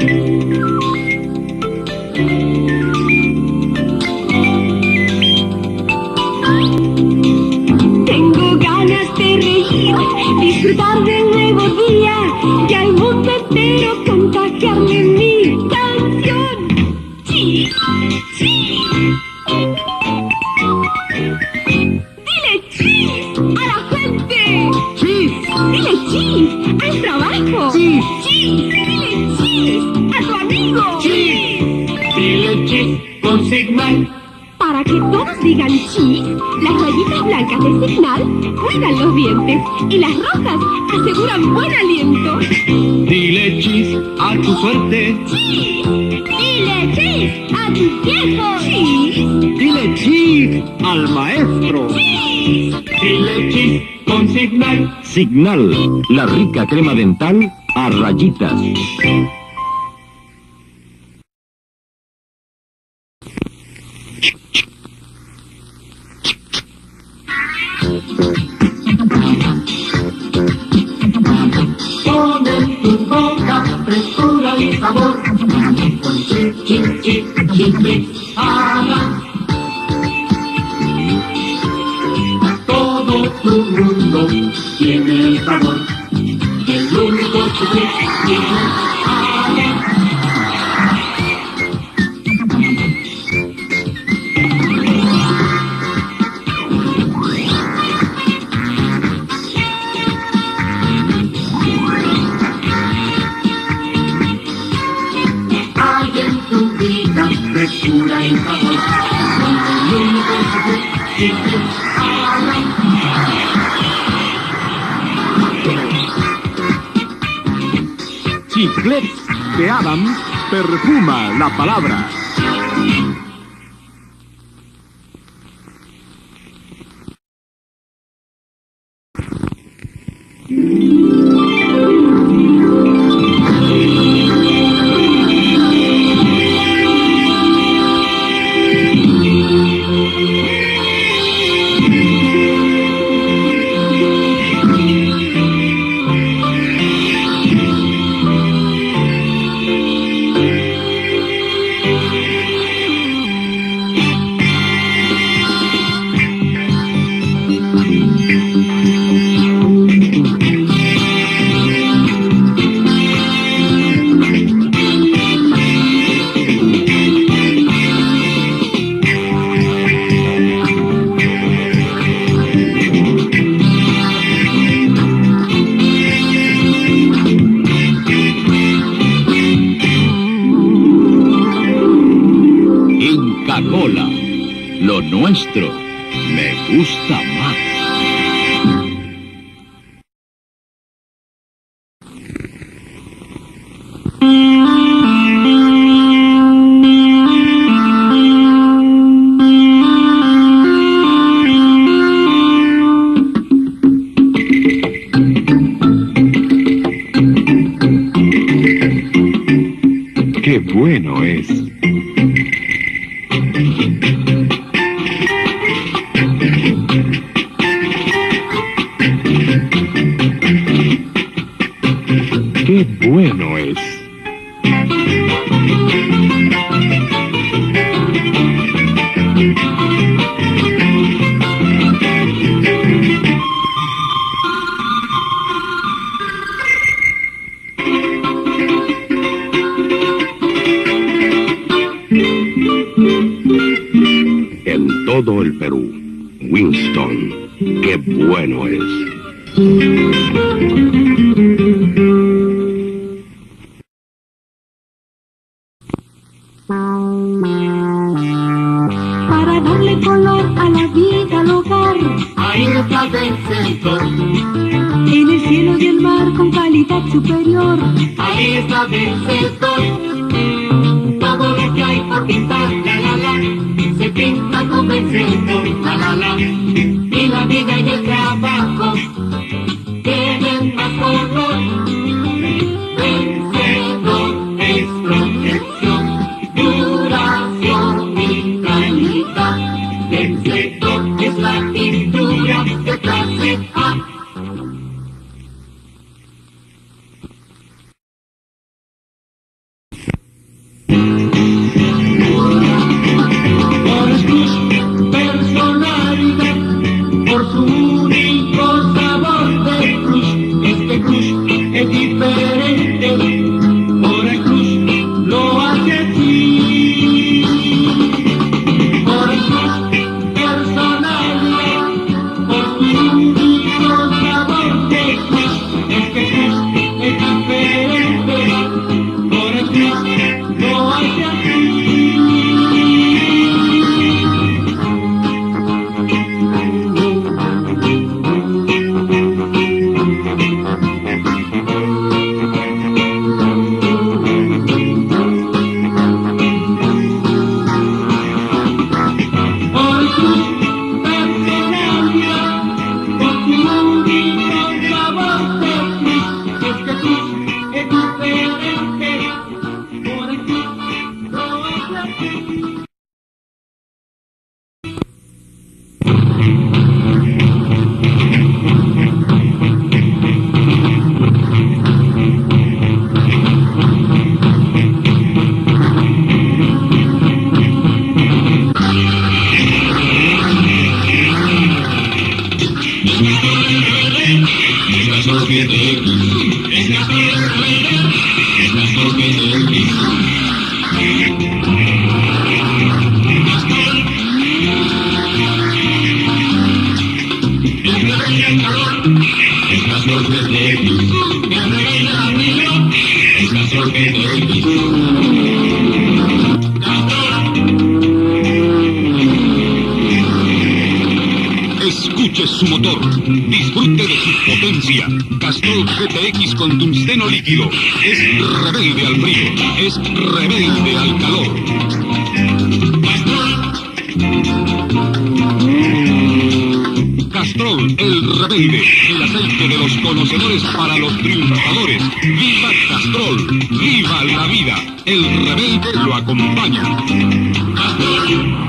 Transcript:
Tengo ganas de reír, disfrutar del nuevo día y al mundo entero contagiarle mi canción. ¡Chis! ¡Chis! ¡Dile chis a la gente! ¡Chis! ¡Dile chis al trabajo! ¡Chis! ¡Chis! ¡Dile chis a tu amigo! ¡Chis! Dile chis con Signal. Para que todos digan chis, las rayitas blancas de Signal cuidan los dientes y las rojas aseguran buen aliento. Dile chis a tu suerte. ¡Chis! ¡Dile chis a tu viejo! ¡Chis! Dile chis al maestro. ¡Chis! Dile chis con Signal. Signal, la rica crema dental a rayitas. Pon en tu boca frescura y sabor, con chis, chis, chis, chis, chis, haga. Todo tu mundo tiene el sabor, el único chis, chis, haga. Frescura y sabor, con el único sabor que te habla. Chiclets de Adam perfuma la palabra. Coca-Cola, lo nuestro me gusta más. ¡Qué bueno es! ¡Qué bueno es! En todo el Perú, Winston, ¡qué bueno es! Para darle color a la vida al hogar, Ahí está Denselton, en el cielo y el mar con calidad superior. ahí está Denselton. Todo lo que hay por pintar, la, se pinta con Denselton, la. Y la vida y el trabajo tienen más color. Vencedor es protección, duración y calidad. Vencedor es la pintura de clase A. es Castrol el rebelde, es Castrol PTX. Castrol, el rebelde al calor, es Castrol PTX. El rebelde al brillo, es Castrol PTX. Escuche su motor, disfrute de su potencia. Castrol GTX con tungsteno líquido. Es rebelde al frío, es rebelde al calor. Castrol, el rebelde, el aceite de los conocedores para los triunfadores. ¡Viva Castrol! ¡Viva la vida! El rebelde lo acompaña. Castrol.